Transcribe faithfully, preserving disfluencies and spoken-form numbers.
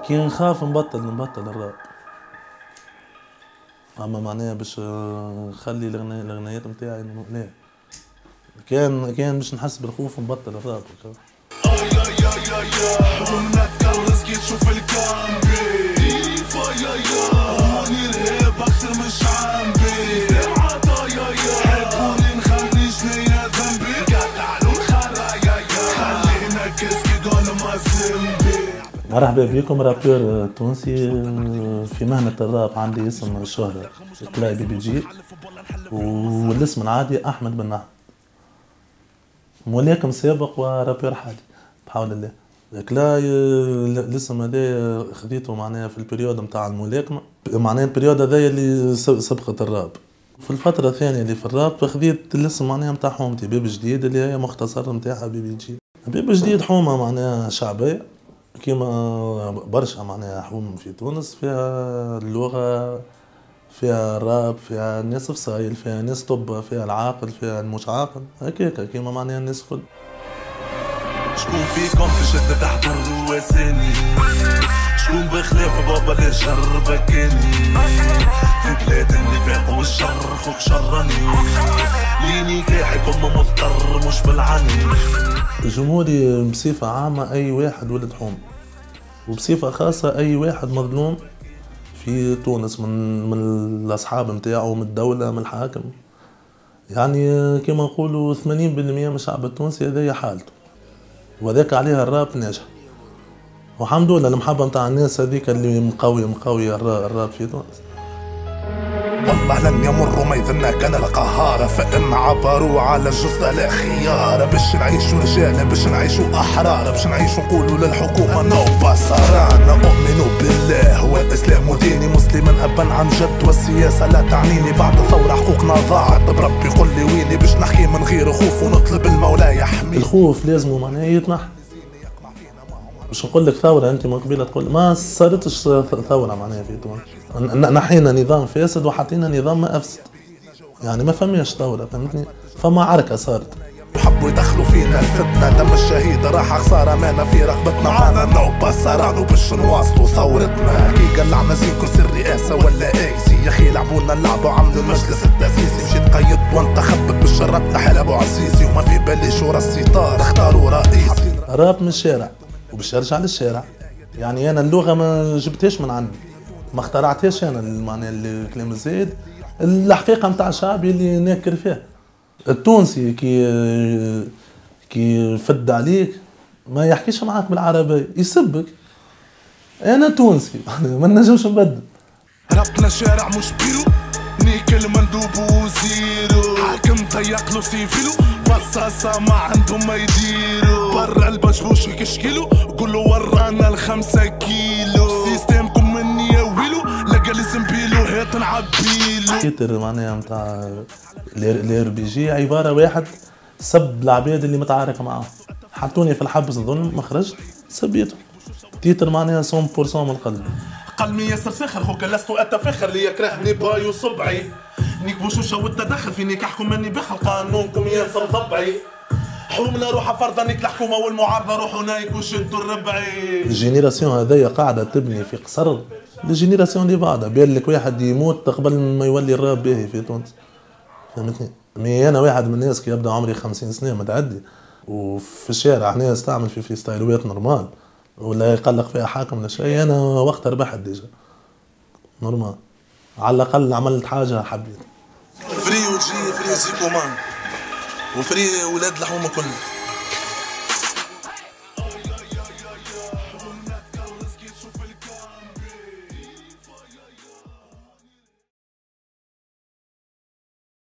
كي نخاف نبطل نبطل الراب. اما معناها باش نخلي الاغنيات نتاعي لا، كان كان باش نحس بالخوف نبطل الراب. حلمنا تكرس كي تشوف الكامبي يا يا هوني الهيب اكثر من شعبي حبوني نخلي شنيا ذنبي قطعلو الخرايا خلينا كسكي قول ما زنبي. مرحبا بكم، رابور تونسي في مهنة الراب. عندي اسم الشهرة كلاي بي بي جي، والاسم العادي أحمد بن أحمد، ملاكم سابق ورابور حالي بحول الله. كلاي الاسم هذا خذيته معناها في البريود نتاع الملاكمة، معناها البريود هذايا اللي سبقت الراب. في الفترة الثانية اللي في الراب خذيت الاسم معناها نتاع حومتي بيب جديد، اللي هي مختصر نتاعها بي بي جي. بيب جديد حومة معناها شعبية كيما برشا معناها حوم في تونس، فيها اللغة، فيها الراب، فيها الناس فصايل، فيها ناس طب، فيها العاقل، فيها المش عاقل، هكاكا كيما معناها الناس الكل. شكون فيكم في شدة تحت الرواساني؟ شكون بخلاف بابا اللي جربكني؟ في بلاد النفاق والشر خوك شرني، ليني كاحكم مضطر مش بالعني. جمهوري بصفة عامة أي واحد ولد حوم، وبصفة خاصة أي واحد مظلوم في تونس من من الأصحاب نتاعو، من الدولة، من الحاكم. يعني كما نقولوا ثمانين بالمئة من الشعب التونسي هذايا حالته، وذاك عليها الراب ناجح. والحمد لله المحبة نتاع الناس هذيك اللي مقوي مقوي الراب في تونس. والله لن يمروا ما يظننا كان القهارة، فإن عبروا على الجثة لا خيار. باش نعيشوا رجالة، باش نعيشوا أحرار، باش نعيشوا نقولوا للحكومة نو بصرانا. أؤمن بالله والإسلام ديني، مسلما أبا عن جد، والسياسة لا تعنيني. بعد ثورة حقوقنا ضاعت، بربي قل لي ويني، باش نحكي من غير خوف ونطلب المولى يحمي. الخوف لازم معناه يتنحى. مش نقول لك ثورة أنت من قبيلة تقول ما صارتش ثورة معناها في تونس. نحينا نظام فاسد وحطينا نظام ما أفسد، يعني ما فماش ثورة، فهمتني؟ فما عركة صارت. حبوا يدخلوا فينا الفتنة، دم الشهيد راح خسارة مانا في رغبتنا. معانا نوبة صرانو باش نواصلوا ثورتنا. كي قلعنا زين كرسي الرئاسة ولا ايسي، يا اخي لعبونا اللعبة وعملوا المجلس التأسيسي. مشيت قيدت وانتخبت بالشرط حال ابو عزيزي، وما في بالي شورى الستار اختاروا رئيس. راب من الشارع وباش يرجع للشارع. يعني انا اللغة ما جبتهاش من عندي، ما اخترعتهاش انا معناها الكلام الزايد، الحقيقة نتاع الشعب اللي ناكر فيها. التونسي كي كي فد عليك ما يحكيش معاك بالعربية، يسبك. انا تونسي ما نجمش نبدل. ربنا شارع مش بيرو، نيكل مندوب وزيرو، حاكم ضيق له سيفيلو، بصاصة ما عندهم ما يديروا. برا البشبوش يكشكيلو، قولوا ورانا الخمسة كيلو. سيستمكم مني يا ويلو، لقى لي زنبيلو هات نعبيلو. تيتر معناها نتاع الار بي جي عبارة واحد سب العباد اللي متعارك معاهم، حطوني في الحبس ظلم ما خرجت سبيته. تيتر معناها مية بالمية من القلب. قلبي ياسر ساخر خوك لست اتفخر، لي يكرهني باي وصبعي. نيك بوشوشه والتدخل في نيك احكم مني بخل قانونكم ياسر ضبعي. حومنا روحها فرضا نيك الحكومه والمعارضه روحوا نايك وشدوا الربعي. الجينيراسيون هذيا قاعده تبني في قصر الجينيراسيون اللي بعدها. بين لك واحد يموت قبل ما يولي الراب باهي في تونس، فهمتني؟ مي انا واحد من الناس كي يبدا عمري خمسين سنه متعدي، وفي الشارع هنا استعمل في فريستايلوات نورمال ولا يقلق فيها حاكم ولا شيء، انا وقت ربحت ديجا نورمال. على الاقل عملت حاجه حبيت. فري وجي فري سيكومان وفري ولاد الحومه كلها.